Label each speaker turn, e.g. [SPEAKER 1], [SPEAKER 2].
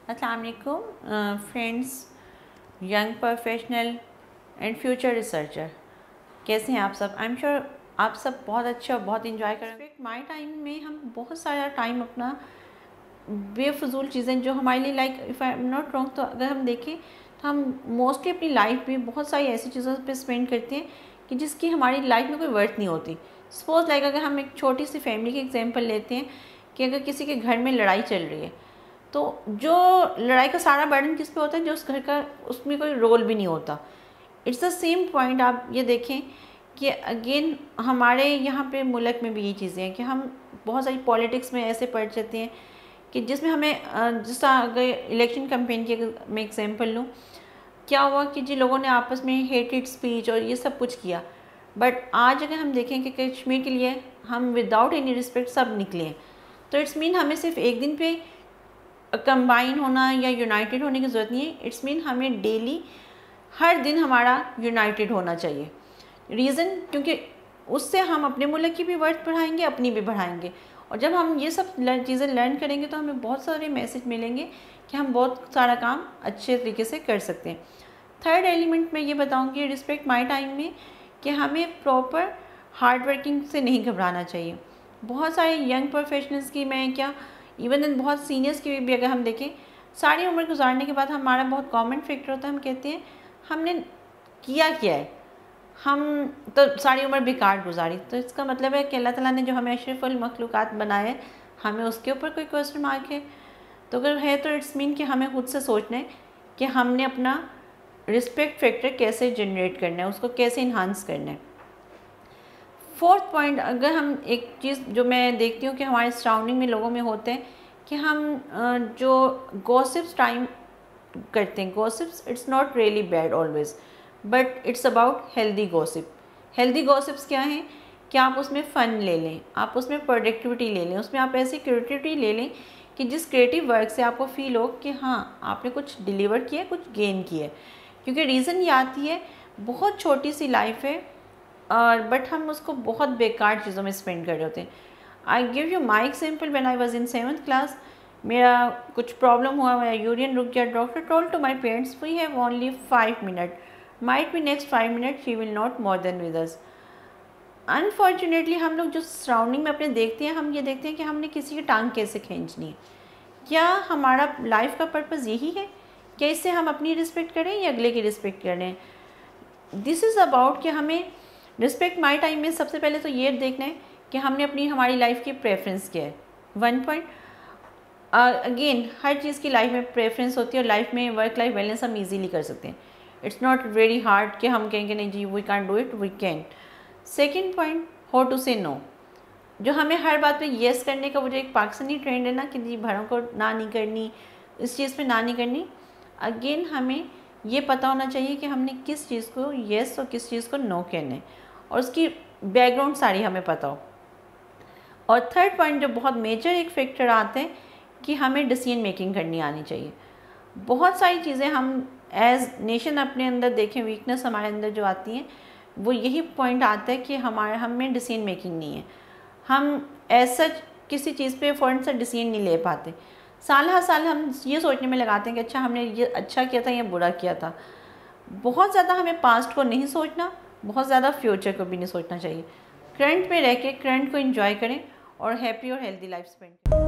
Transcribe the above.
[SPEAKER 1] अस्सलाम वालेकुम friends, young professional and future researcher, कैसे हैं आप सब? आई एम श्योर आप सब बहुत अच्छे और बहुत इंजॉय कर रहे हैं। माई टाइम में हम बहुत सारा टाइम अपना बेफजूल चीज़ें जो हमारे लिए if I am not wrong, तो अगर हम देखें तो हम मोस्टली अपनी लाइफ में बहुत सारी ऐसी चीज़ों पे स्पेंड करते हैं कि जिसकी हमारी लाइफ में कोई वर्थ नहीं होती। सपोज अगर हम एक छोटी सी फैमिली की एग्जांपल लेते हैं कि अगर किसी के घर में लड़ाई चल रही है, तो जो लड़ाई का सारा बर्डन किस पे होता है? जो उस घर का, उसमें कोई रोल भी नहीं होता। It's the same point. आप ये देखें कि अगेन हमारे यहाँ पे मुल्क में भी ये चीज़ें हैं कि हम बहुत सारी पॉलिटिक्स में ऐसे पढ़ जाते हैं कि जिसमें हमें, जिस अगर इलेक्शन कैंपेन की मैं एग्जांपल लूँ, क्या हुआ कि जिन लोगों ने आपस में हेटेड स्पीच और ये सब कुछ किया, बट आज अगर हम देखें कि कश्मीर के लिए हम विदाउट एनी रिस्पेक्ट सब निकले हैं, तो इट्स मीन हमें सिर्फ एक दिन पे कंबाइन होना या यूनाइटेड होने की ज़रूरत नहीं है। इट्स मीन हमें डेली हर दिन हमारा यूनाइटेड होना चाहिए। रीज़न क्योंकि उससे हम अपने मुल्क की भी वर्थ बढ़ाएंगे, अपनी भी बढ़ाएंगे, और जब हम ये सब चीज़ें लर्न करेंगे तो हमें बहुत सारे मैसेज मिलेंगे कि हम बहुत सारा काम अच्छे तरीके से कर सकते हैं। थर्ड एलिमेंट मैं ये बताऊँगी रिस्पेक्ट माई टाइम में कि हमें प्रॉपर हार्ड वर्किंग से नहीं घबराना चाहिए। बहुत सारे यंग प्रोफेशनल्स की, मैं क्या इवन इन बहुत सीनियर्स की भी अगर हम देखें, सारी उम्र गुजारने के बाद हमारा बहुत कॉमन फैक्टर होता है, हम कहते हैं हमने किया क्या है, हम तो सारी उम्र बेकार गुजारी। तो इसका मतलब है कि अल्लाह ताला ने जो हमें अशरफुल मखलूक़ात बनाए हैं, हमें उसके ऊपर कोई क्वेश्चन मार्क है? तो अगर है तो इट्स मीन कि हमें खुद से सोचना है कि हमने अपना रिस्पेक्ट फैक्टर कैसे जनरेट करना है, उसको कैसे इन्हांस करना है। फोर्थ पॉइंट, अगर हम एक चीज़ जो मैं देखती हूँ कि हमारे सराउंडिंग में लोगों में होते हैं कि हम जो गॉसिप्स टाइम करते हैं, gossips it's not really bad always, but it's about healthy gossip. Healthy gossips क्या हैं कि आप उसमें फ़न ले लें, आप उसमें प्रोडक्टिविटी ले लें, उसमें आप ऐसी क्रिएटिविटी ले लें कि जिस क्रिएटिव वर्क से आपको फील हो कि हाँ आपने कुछ डिलीवर किया, कुछ गेन किया। क्योंकि रीज़न ये आती है, बहुत छोटी सी लाइफ है और बट हम उसको बहुत बेकार चीज़ों में स्पेंड कर रहे होते हैं। I give you my example, when I was in 7th class, मेरा कुछ प्रॉब्लम हुआ, मेरा यूरिन रुक गया। Doctor told to my parents we have only 5 minute, might be next 5 minute she will not more than with us. Unfortunately हम लोग जो surrounding में अपने देखते हैं, हम ये देखते हैं कि हमने किसी की टांग कैसे खींचनी है। क्या हमारा लाइफ का पर्पज़ यही है? क्या इससे हम अपनी रिस्पेक्ट करें या अगले की रिस्पेक्ट करें? दिस इज़ अबाउट कि हमें रिस्पेक्ट माई टाइम में सबसे पहले तो ये देखना है कि हमने अपनी हमारी लाइफ की प्रेफरेंस क्या है। 1 पॉइंट। अगेन हर चीज़ की लाइफ में प्रेफरेंस होती है और लाइफ में वर्क लाइफ बैलेंस हम इजीली कर सकते हैं। इट्स नॉट वेरी हार्ड कि हम कहेंगे नहीं जी we can do it, we can. Second point, how to say no. जो हमें हर बात पे येस करने का वो जो एक पाकिस्तानी ट्रेंड है ना कि जी भरों को ना नहीं करनी, इस चीज़ पे ना नहीं करनी। अगेन हमें ये पता होना चाहिए कि हमने किस चीज़ को येस और किस चीज़ को नो कहना है, और उसकी बैकग्राउंड सारी हमें पता हो। और थर्ड पॉइंट जो बहुत मेजर एक फैक्टर आते हैं कि हमें डिसीजन मेकिंग करनी आनी चाहिए। बहुत सारी चीज़ें हम एज नेशन अपने अंदर देखें, वीकनेस हमारे अंदर जो आती हैं वो यही पॉइंट आता है कि हमें डिसीजन मेकिंग नहीं है। हम एज सच किसी चीज़ पे फ़ौरन से डिसीजन नहीं ले पाते। साल हर साल हम ये सोचने में लगाते हैं कि अच्छा हमने ये अच्छा किया था या बुरा किया था। बहुत ज़्यादा हमें पास्ट को नहीं सोचना, बहुत ज़्यादा फ्यूचर को भी नहीं सोचना चाहिए। करंट में रह के करंट को एंजॉय करें और हैप्पी और हेल्दी लाइफ स्पेंड करें।